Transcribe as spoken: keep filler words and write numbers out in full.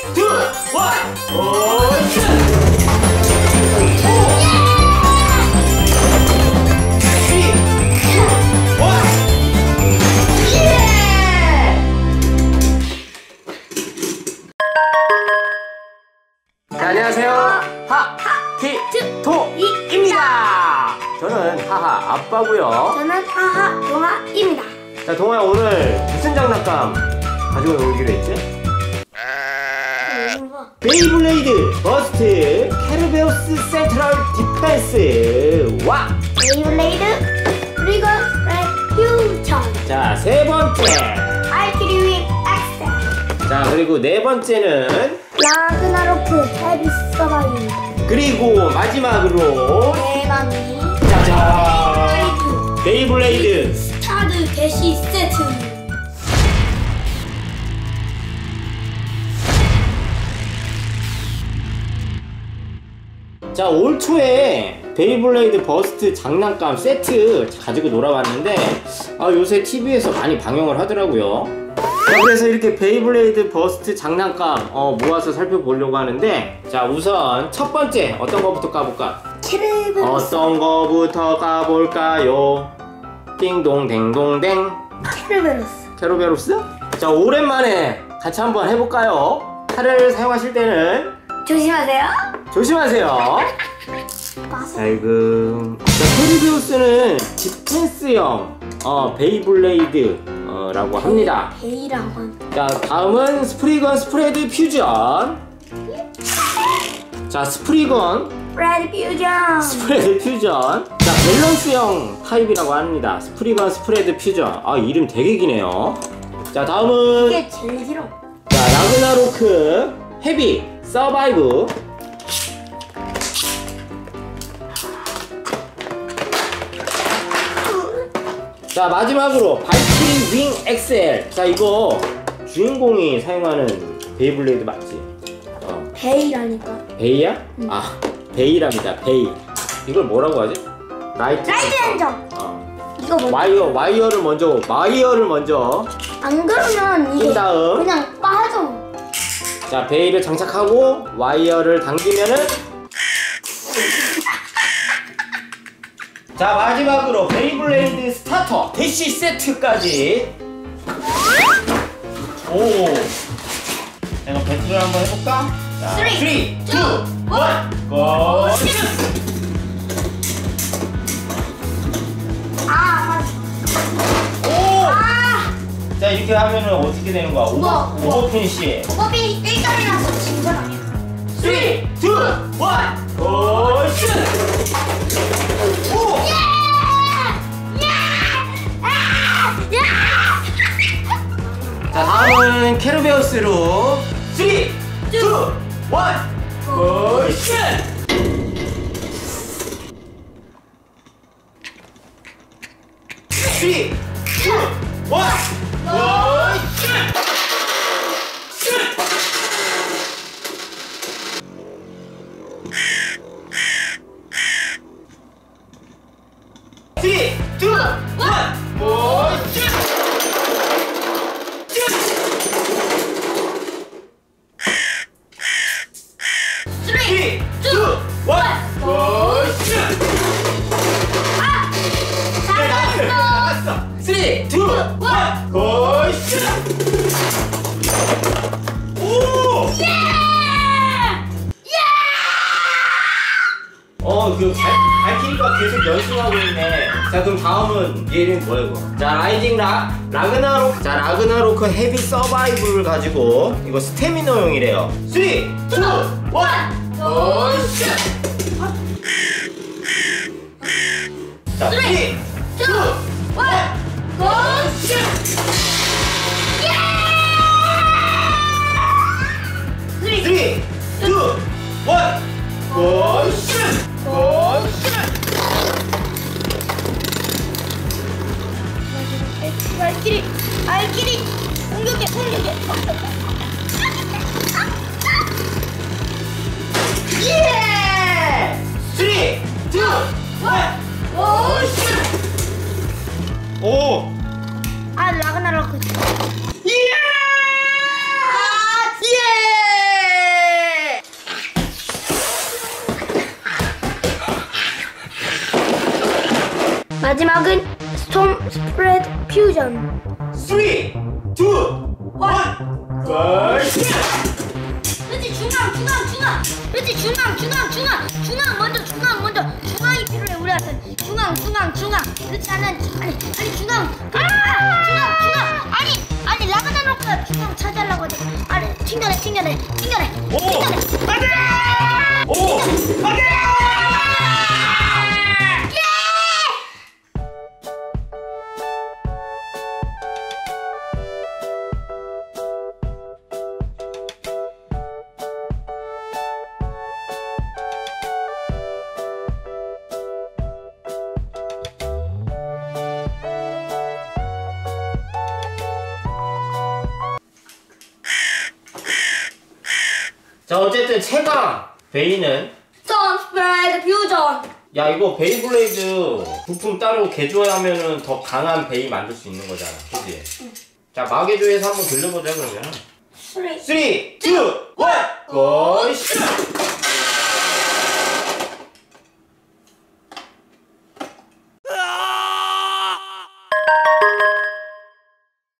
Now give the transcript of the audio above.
투, 원. 오슛. 자, 안녕하세요. 하키토이입니다. 저는 하하 아빠고요. 저는 하하 동아입니다. 자, 동아야, 오늘 무슨 장난감 가지고 놀기로 했지? 베이블레이드 버스트 캐르베우스 센트럴 디펜스. 와! 베이블레이드 리건 레퓨전. 자, 세 번째. 알키리 윙 엑셀. 자, 그리고 네 번째는 라그나로크 헤비 서바이브. 그리고 마지막으로 대망이 짜잔! 베이블레이드 스타드 게시 세트. 자, 올 초에 베이블레이드 버스트 장난감 세트 가지고 놀아봤는데 아, 요새 티비에서 많이 방영을 하더라고요. 자, 그래서 이렇게 베이블레이드 버스트 장난감 어, 모아서 살펴보려고 하는데, 자, 우선 첫 번째 어떤 거부터 까볼까? 캐르베우스. 어떤 거부터 까볼까요? 띵동 댕동댕. 캐르베우스. 캐로베로스? 자, 오랜만에 같이 한번 해볼까요? 칼을 사용하실 때는 조심하세요. 조심하세요. 아이고. 자, 캐리비우스는 디펜스형 어, 베이블레이드 어, 라고 합니다. 베이라고 합니다. 자, 다음은 스프리건 스프레드 퓨전. 자, 스프리건 브래드 퓨전. 스프레드 퓨전. 자, 밸런스형 타입이라고 합니다. 스프리건 스프레드 퓨전. 아, 이름 되게 기네요. 자, 다음은 이게 제일 싫어. 자, 라그나로크 헤비 서바이브. 자, 마지막으로 발키리 윙 엑셀. 자, 이거 주인공이 사용하는 베이블레이드 맞지? 어, 베이라니까. 베이야? 응. 아, 베이랍니다. 베이. 이걸 뭐라고 하지? 라이트 라이트 엔정. 어. 이거 뭐? 와이어, 와이어를 먼저, 와이어를 먼저 안 그러면 이게 낀 다음. 그냥 빠져. 자, 베이를 장착하고 와이어를 당기면은 자, 마지막으로 베이블레이드 스타터 대시 세트까지. 오, 내가 배틀을 한번 해볼까? 자, 삼, 이, 일, 고! 아, 오! 아. 자, 이렇게 하면은 어떻게 되는 거야? 오버, 뭐, 뭐. 오버 피니시. 오버비 일 점이라서 진 건 아니야. 삼, 이, 일, 고! 슛! 오! 자, 다음은 캐르베우스로 삼, 이, 일, 고! 슛! 삼, 이, 일, 고! 슛! 삼, 이, 일, 고! 슛! 삼, 이, 일, 고! 슛! 오! 어, 그 발, 발키리가 계속 연습하고 있네. 자, 그럼 다음은 얘 이름이 뭐야, 이거? 자, 라이징 라, 라그나로크. 자, 라그나로크 헤비 서바이브를 가지고 이거 스태미너용이래요. 삼, 이, 일, 고! 슛! 자, 삼, 이, 일, 고! 슛! 삼, 이, 일, 고! 슛! 발키리, 발키리, 공격해, 공격해. 예! 삼, 이, 일, 고! 슛! 오! 아, 라그나로크. 예! 마지막은 스톰 스프레드 퓨전. 쓰리, 투, 원, 고! 그렇지, 중앙 중앙 중앙. 그렇지, 중앙 중앙 중앙 중앙 먼저 중앙 먼저 중앙이 필요해 우리한테. 중앙 중앙 중앙. 그렇지 않아. 아니 아니 중앙. 아 중앙 중앙. 아니 아니 라가나 놓고 중앙 찾으려고 하지. 아니 튕겨내 튕겨내 튕겨내. 오! 안돼! 오! 안돼! 자, 어쨌든 최강 베이는 스톰 스프레드 퓨전. 야, 이거 베이블레이드 부품 따로 개조하면은 더 강한 베이 만들 수 있는 거잖아, 그치? 응. 자, 마개조에서 한번 돌려보자 그러면. 쓰리. 쓰리, 투, 원, 고!